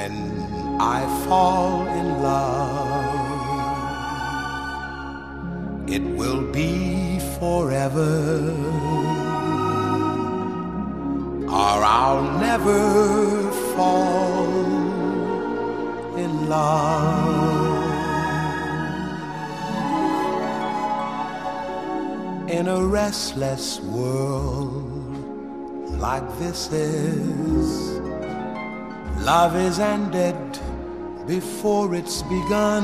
when I fall in love, it will be forever, or I'll never fall in love. In a restless world like this is, love is ended before it's begun,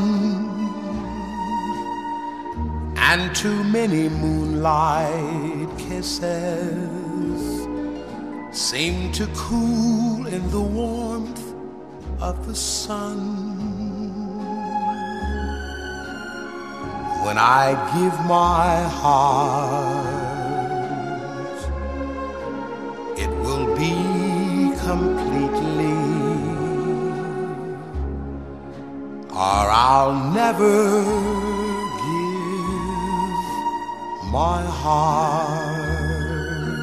and too many moonlight kisses seem to cool in the warmth of the sun. When I give my heart, it will be completely, or I'll never give my heart.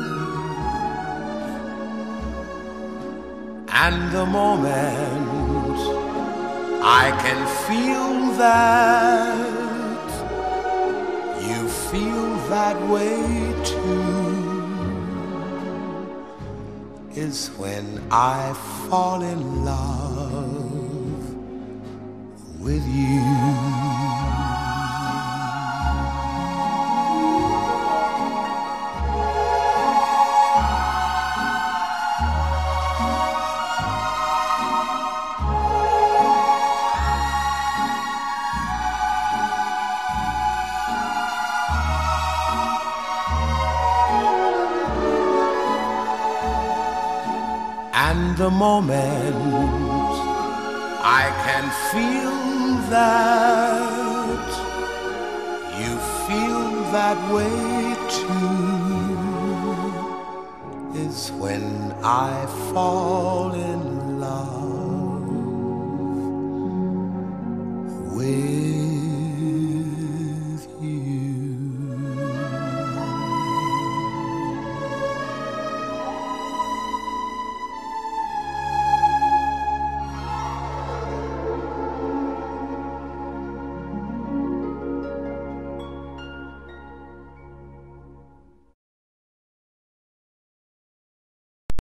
And the moment I can feel that you feel that way too is when I fall in love with you. And the moment I can feel that you feel that way too is when I fall in love